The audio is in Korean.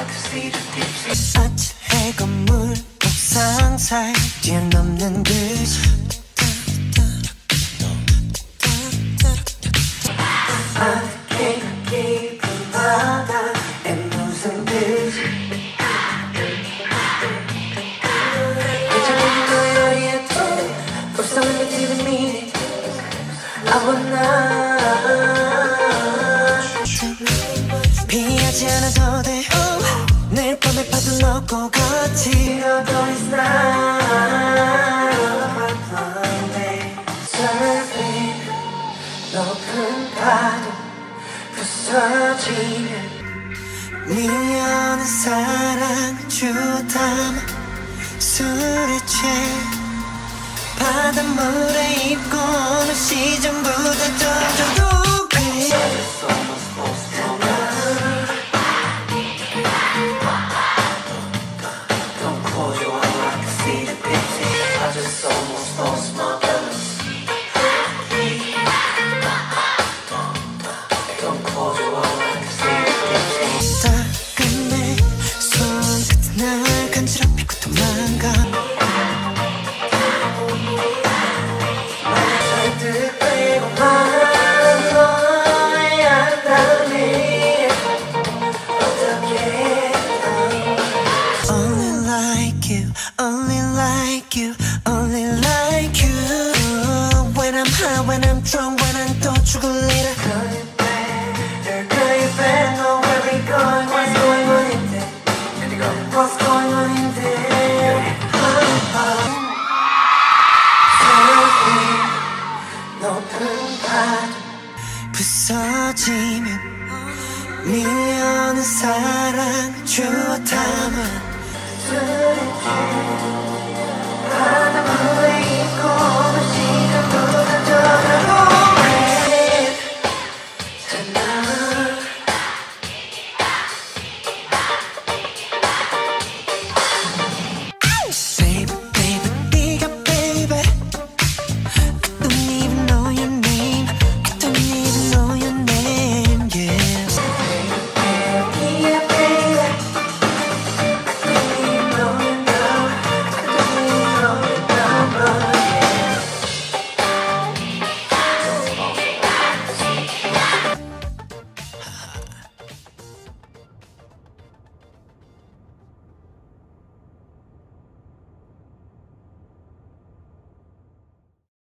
아찔 해가 물 옥상 사이 뛰어넘는 듯이 아득해가 깊은 바다에 무슨 듯이 괜찮은 너의 벌써 느껴지는 미래 아무나 피하지 않아도 돼 내일 밤에 파도 넣고 같이 너도 is not surfing 높은 파도 부서지면 밀려는 사랑 주담아 술에 취해 바닷물에 입고 오는 시즌보다 던져도 돼 따끈 내 손끝에 날 간지럽히고 도망가 절대 빼고만 너의 안다니 어떻게 Only like you, only like you, only like you When I'm high, when I'm drunk, when I'm 또 죽을래라 Call you back, call you back No, where we going, what's going on in there What's going on in there Surfing 높은 파도 부서지면 밀려는 사랑 주워 담아 바닷물에 입고 오는 시간보다 더 오래